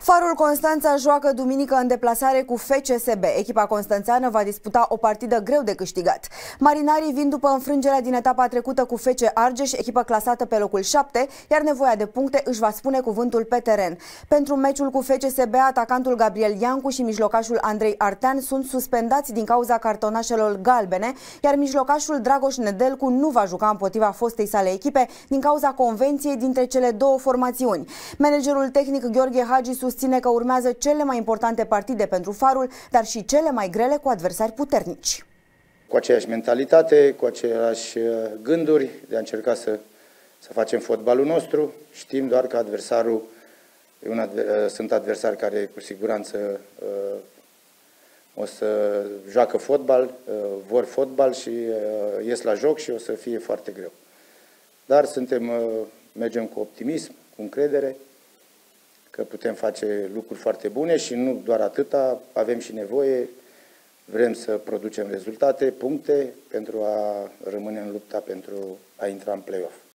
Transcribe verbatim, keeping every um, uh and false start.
Farul Constanța joacă duminică în deplasare cu F C S B. Echipa constanțeană va disputa o partidă greu de câștigat. Marinarii vin după înfrângerea din etapa trecută cu F C Argeș, echipă clasată pe locul șapte, iar nevoia de puncte își va spune cuvântul pe teren. Pentru meciul cu F C S B, atacantul Gabriel Iancu și mijlocașul Andrei Artean sunt suspendați din cauza cartonașelor galbene, iar mijlocașul Dragoș Nedelcu nu va juca împotriva fostei sale echipe din cauza convenției dintre cele două formațiuni. Managerul tehnic Gheorghe Hagi susține că urmează cele mai importante partide pentru Farul, dar și cele mai grele cu adversari puternici. Cu aceeași mentalitate, cu aceleași gânduri de a încerca să, să facem fotbalul nostru. Știm doar că adversarul e un adver, sunt adversari care cu siguranță uh, o să joacă fotbal, uh, vor fotbal și uh, ies la joc și o să fie foarte greu. Dar suntem, uh, mergem cu optimism, cu încredere, că putem face lucruri foarte bune și nu doar atâta, avem și nevoie, vrem să producem rezultate, puncte, pentru a rămâne în lupta pentru a intra în play-off.